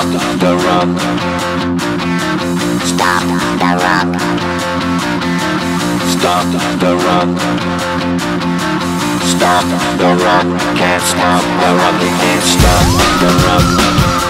Stop the rock. Stop the rock. Stop the rock. Stop the rock. Can't stop the rock. You can't stop the rock.